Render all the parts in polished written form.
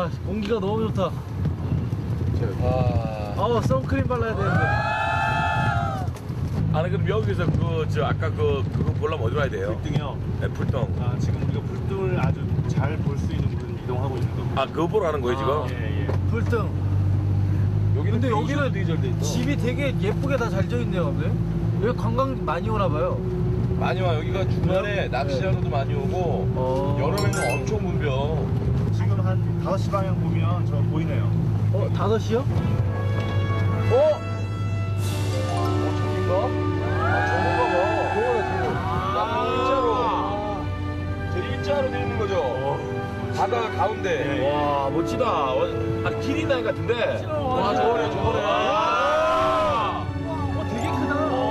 와, 공기가 너무 좋다. 선크림 발라야 되는데. 아니 그럼 여기서 아까 그거 보려면 어디로 가야 돼요? 불등이요? 네, 불등. 지금 우리가 불등을 아주 잘 볼 수 있는 곳을 이동하고 있는 겁니다. 그거 보러 가는 거예요 지금? 예. 불등. 근데 여기는 되게 잘 돼 있다. 집이 되게 예쁘게 다 잘 져 있네요, 근데. 여기 관광 많이 오나 봐요. 많이 와. 여기가 주말에 낚시하러도 많이 오고 여름에는 엄청 붐벼. 지금 한 5시 방향 보면 저 보이네요. 5시요? 저긴가? 저건가 봐. 저 일자로 되어 있는 거죠? 바다 가운데. 와, 멋지다. 길이 있는 같은데? 와, 저거네. 되게 크다.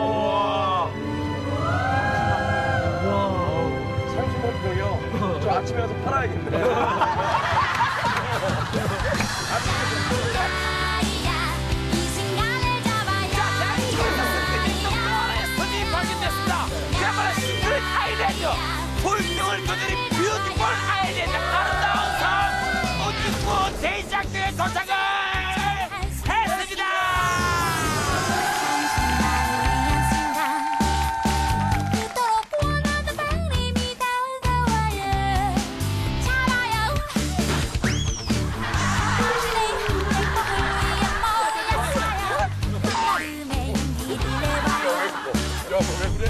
상수범병이요. 저 아침에 와서 팔아야겠네. 불등을 거두는 뷰티풀 아일랜드 아름다운 섬 우주구 대장도에 도착을 했습니다. 야, 왜 그래?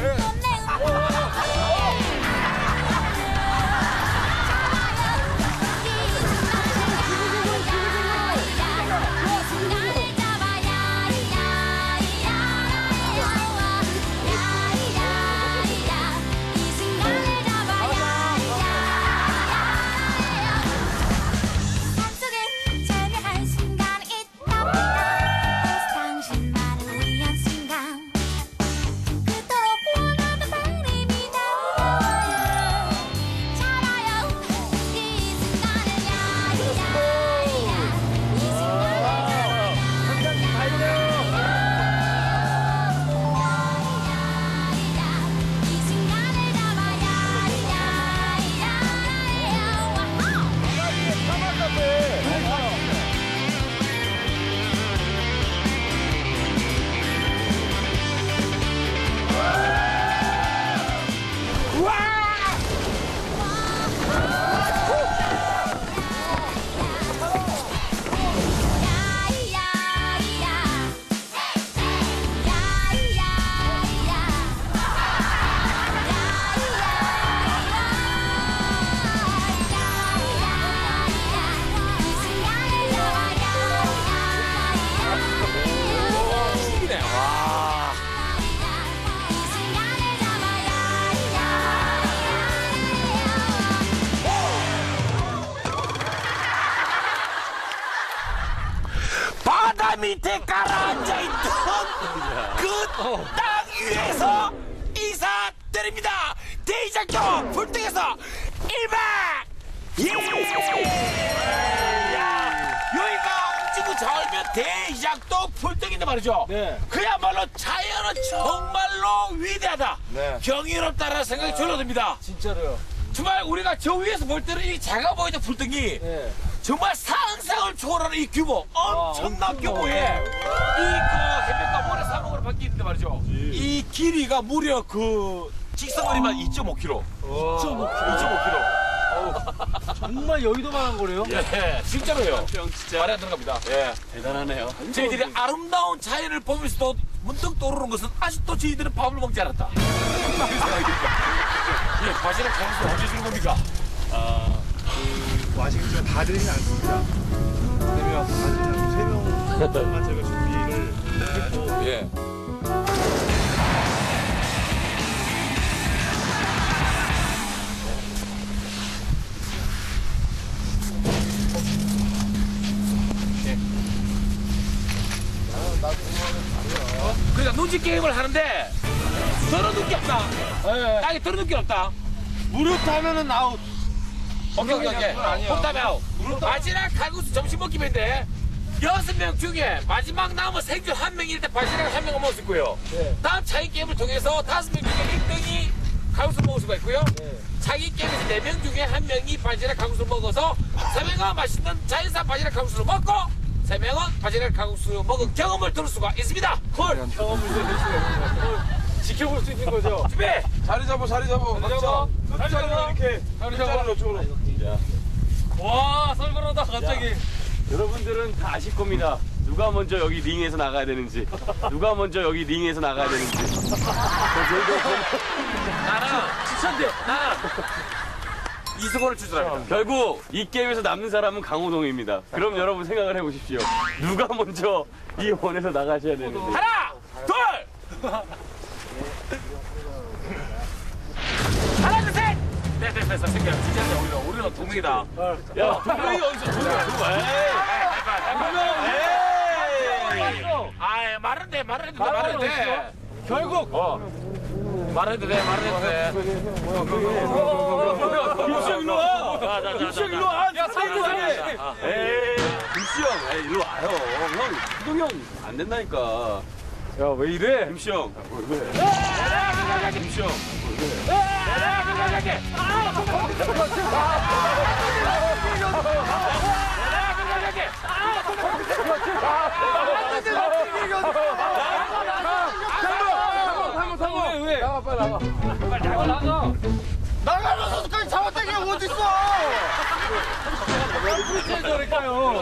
바다 밑에 가라앉아 있던 그 땅 위에서 인사드립니다. 대장도 불등에서 1박 2일. 여기가 지구 자월면 대장도 불등인데 말이죠. 네. 그야말로 자연은 정말로 위대하다. 네. 경이롭다라는 생각이 절로 듭니다. 진짜로요. 정말 우리가 저 위에서 볼 때는 이 작아 보이던 불등이 네. 정말 상상을 초월하는 이 규모, 엄청난 규모의 해변가 모래사막으로 바뀌는데 말이죠. 이 길이가 무려 직선거리만 2.5km. 2.5km. 정말 여의도만한 거래요? 예, 진짜로요. 진짜 말이 안 들어갑니다. 예. 대단하네요. 저희들이 아름다운 자연을 보면서도 문득 떠오르는 것은 아직도 저희들은 밥을 먹지 않았다. 예, 과실은 가면서 언제 주는 겁니까? 와시겠지만 다 되진 않습니다. 3명만 저희가 준비를 했고. 예. 그러니까 눈치 게임을 하는데 더러운 눈기 없다. 땅에 더러운 눈기 없다. 무릎 타면은 아웃. 오케이. 홈타면 아웃. 마지막 칼국수 점심 먹기인데 6명 중에 마지막 남은 생존 1명일 때 바지락 1명을 먹을 수 있고요. 네. 다음 차이 게임을 통해서 5명 중에 1등이 칼국수 먹을 수가 있고요. 자기 게임에서 4명 중에 1명이 바지락 칼국수를 먹어서 3명은 맛있는 자연산 바지락 칼국수를 먹고 3명은 바지락 칼국수 먹은 경험을 들을 수가 있습니다. 콜! 지켜볼 수 있는 거죠. 준비! 자리 잡아, 자리 잡아. 자리 잡아. 이렇게. 자리 잡아. 이쪽으로. 와, 설거하다 갑자기. 여러분들은 다 아실 겁니다. 누가 먼저 여기 링에서 나가야 되는지. 누가 먼저 여기 링에서 나가야 되는지. 나는 추천돼. 나는 이수건을 추천합니다. 결국 이 게임에서 남는 사람은 강호동입니다. 그럼 여러분 생각을 해보십시오. 누가 먼저 이 원에서 나가셔야 되는지. 하나! 둘! 하나, 둘, 셋! 됐어. 생겨. 진짜 우리는 동맹이다. 야, 동명이 어디서 동명 누가? 아이, 말은 돼. 결국! 말해도 돼. 김수영 일로 와. 김수영 일로 와. 야, 살려줘. 김수영, 일로 와요. 형, 호동형 안 된다니까. 야, 왜 이래? 김수영. 김수영. 왜? 나가, 빨리 나가. 나가면서까지 잡았다는 게 어딨어? 왜 저럴까요?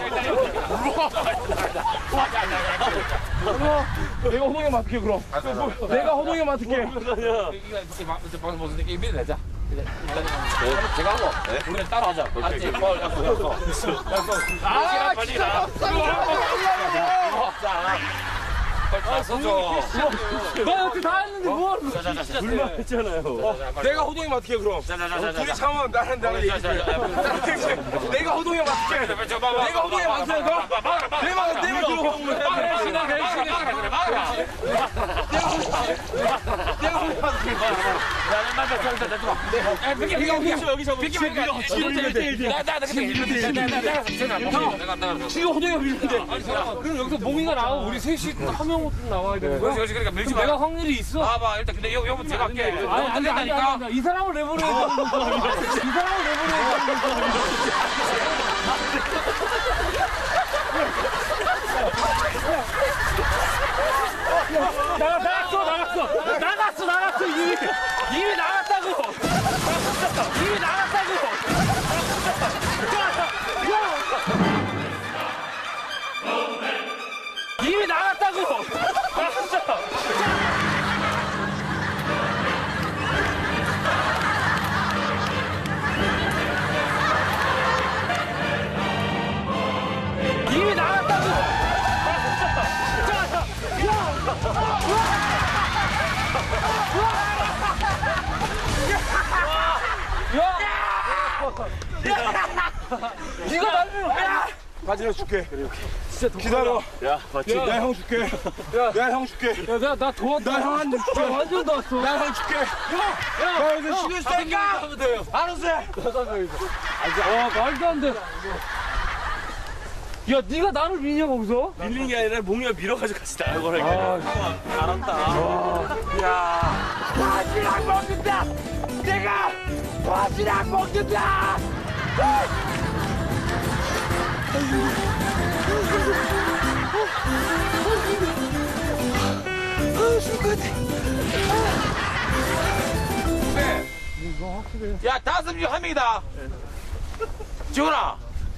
내가 호동이 맡을게, 그럼. 내가 호동이 맡을게. 방금 무슨 느낌이 내자. 제가 하고 우리는 따로 하자. 알았지? 아, 진짜 빨리 써줘. 나 여태 다 했는데 뭘? 불만 했잖아요. 내가 호동이 맡을게, 그럼. 둘이 참으면 나는 얘기. 내가 호동이 맡을게. 내가 호동이 맡을게. 내가 들어. 지금 호동이가 밀는데. 그럼 여기서 몽이가 나오고 우리 셋이 한 명 나와야 되는 거야? 그러니까 밀지 내가 마. 확률이 있어. 봐봐 일단 근데 여기 제가 할게. 아니, 안 된다니까. 이 사람을 내보내야 되는 거야. 이 사람을 내보내야 되는 거야. 나갔어. 이미 나갔다고. 이미 나갔다고. 이미 나갔다고. 네가 나를 바지락 줄게. 기다려. 야, 맞지? 내가 형 줄게. 내가 형 줄게. 야, 나 도왔다. 나 형한테 줄게. 완전 도왔어. 내가 형 줄게. 야, 이제 쉬고 있으니까. 알았어. 말도 안 돼. 야, 네가 나를 미냐 거기서? 밀린 게 아니라 몽이가 밀어가지고 같이 나간 거라니까. 바지락 먹는다. 내가 바지락 먹는다. 야, 5명 1명이다. 지훈아.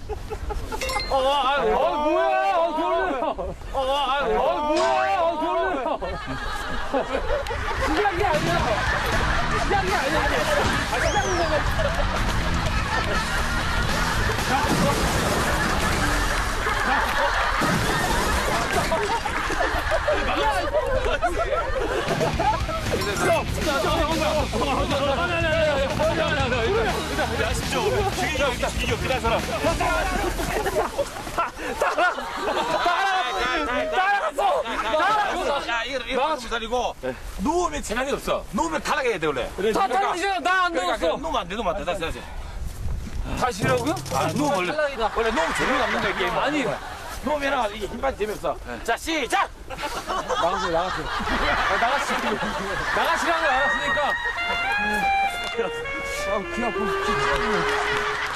뭐야? 결혼해. 뭐야? 결혼해. 시작이 아니야. 죽이겨, 그날 사람. 따라갔어. 야, 이거 살리고 누우면 재난이 없어. 누우면 탈락해야 돼 원래. 다 탈락이잖아. 나 안 그러니까 넣었어. 누우면 안 돼. 다시. 다시라고요? 누우면 원래 누우면 재미가 없는 거야 게임. 아니. 누우면 이게 힘 빠지 재미없어. 자, 시작. 나가시라는 걸 알았으니까. 귀 아파.